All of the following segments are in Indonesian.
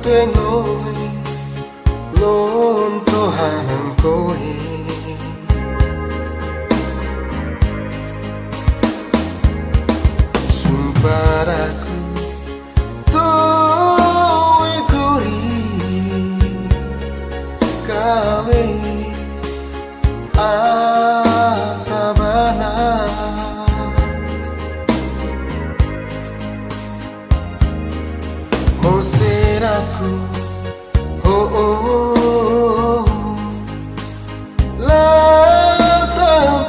tengoy lontohan ang ko'y sumparaku to'y guri kawe atabana mo seraku oh oh latang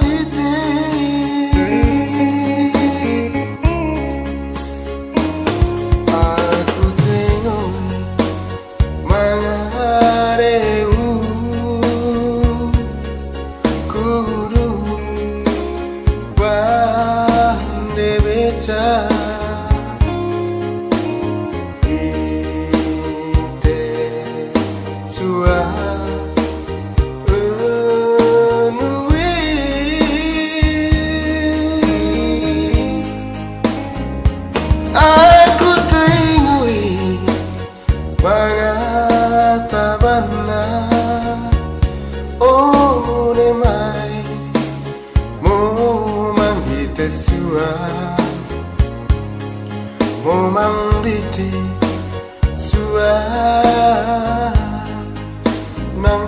titik aku tengok mangareu guru bande beca aku tengui mangatabana ole mai mo mangite sua mo mangite sua nang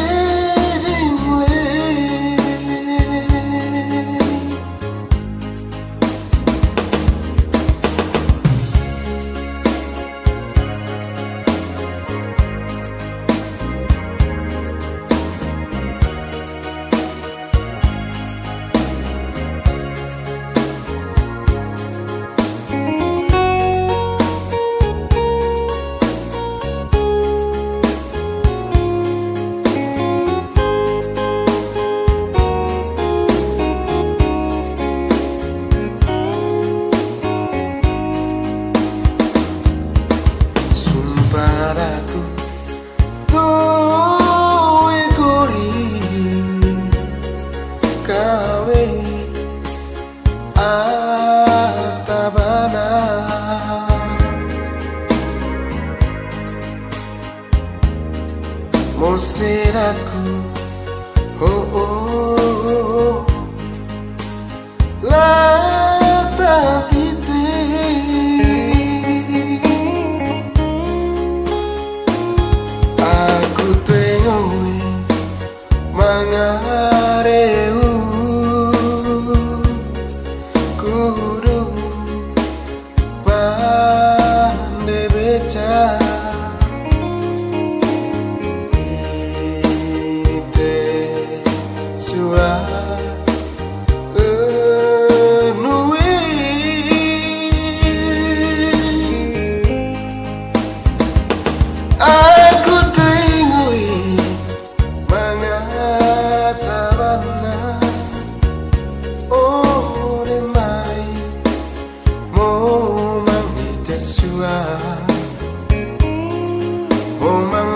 padaku to'y guri kawe atabana mo seraku oh oh latang titik aku tengok mangareu guru bande beca ite sua aku tengui mangatabana ole mai mo mangite sua mo mang